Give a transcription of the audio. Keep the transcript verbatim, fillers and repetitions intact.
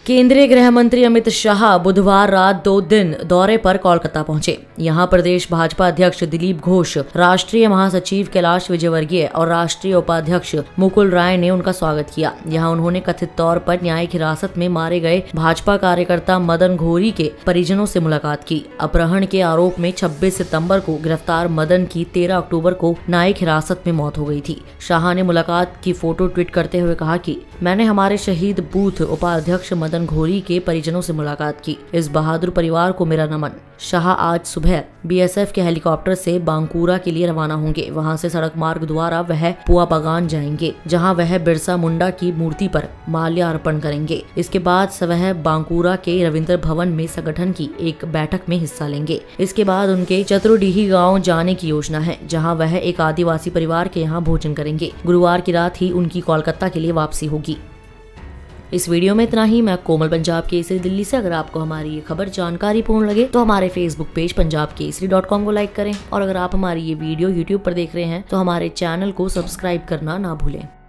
केंद्रीय गृह मंत्री अमित शाह बुधवार रात दो दिन दौरे पर कोलकाता पहुंचे। यहां प्रदेश भाजपा अध्यक्ष दिलीप घोष, राष्ट्रीय महासचिव कैलाश विजयवर्गीय और राष्ट्रीय उपाध्यक्ष मुकुल राय ने उनका स्वागत किया। यहां उन्होंने कथित तौर पर न्यायिक हिरासत में मारे गए भाजपा कार्यकर्ता मदन घोरी के परिजनों से मुलाकात की। अपहरण के आरोप में छब्बीस सितम्बर को गिरफ्तार मदन की तेरह अक्टूबर को न्यायिक हिरासत में मौत हो गई थी। शाह ने मुलाकात की फोटो ट्वीट करते हुए कहा कि मैंने हमारे शहीद बूथ उपाध्यक्ष मदन घोरी के परिजनों से मुलाकात की। इस बहादुर परिवार को मेरा नमन। शाह आज सुबह बीएसएफ के हेलीकॉप्टर से बांकुरा के लिए रवाना होंगे। वहां से सड़क मार्ग द्वारा वह पुआ बागान जाएंगे, जहां वह बिरसा मुंडा की मूर्ति पर माल्यार्पण करेंगे। इसके बाद वह बांकुरा के रविंद्र भवन में संगठन की एक बैठक में हिस्सा लेंगे। इसके बाद उनके चतुरडीही गाँव जाने की योजना है, जहाँ वह एक आदिवासी परिवार के यहाँ भोजन करेंगे। गुरुवार की रात ही उनकी कोलकाता के लिए वापसी होगी। इस वीडियो में इतना ही। मैं कोमल, पंजाब केसरी दिल्ली से। अगर आपको हमारी ये खबर जानकारी पूर्ण लगे तो हमारे Facebook page Punjab Kesari dot com को लाइक करें, और अगर आप हमारी ये वीडियो यूट्यूब पर देख रहे हैं तो हमारे चैनल को सब्सक्राइब करना ना भूलें।